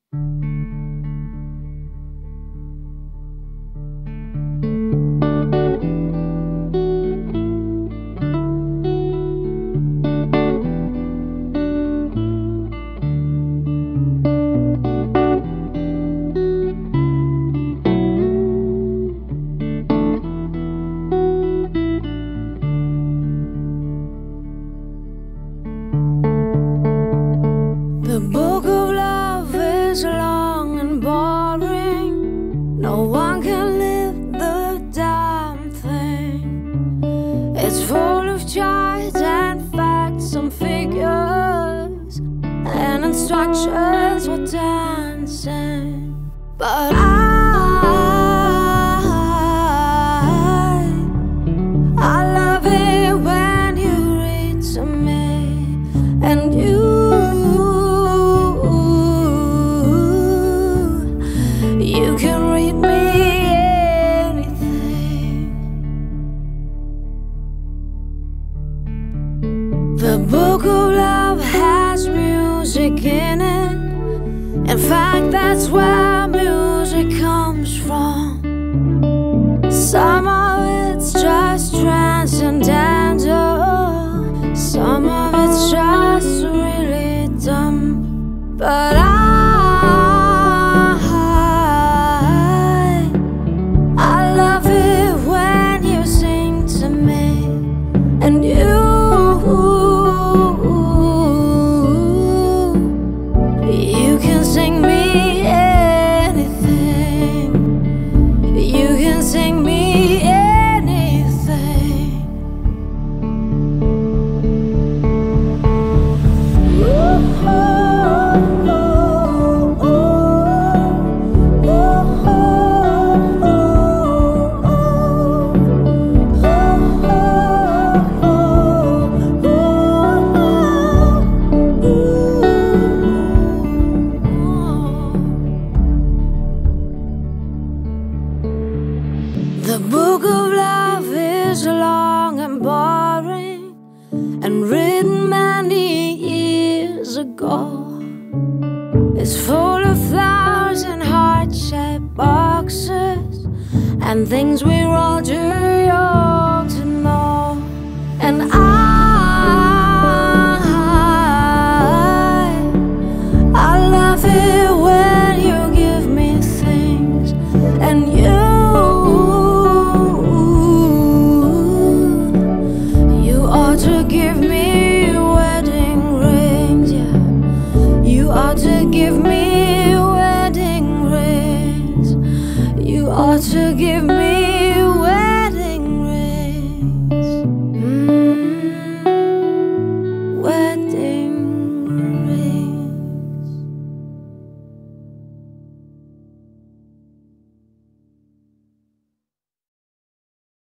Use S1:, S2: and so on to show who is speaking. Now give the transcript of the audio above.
S1: The book of love is long and boring. No one can live the damn thing. It's full of charts and facts and figures and instructions for dancing. But I love it when you read to me, and you can read me anything. The book of love has music in it. In fact, that's where music comes from. Some of it's just transcendental, some of it's just really dumb. But I love it when you sing to me, and you can sing me anything. You can sing me anything. The book of love is long and boring and written many years ago. It's full of flowers and heart-shaped boxes and things we're all too young to know. And I love it when you give me things, and you ought to give me wedding rings, yeah. You ought to give me wedding rings. You ought to give me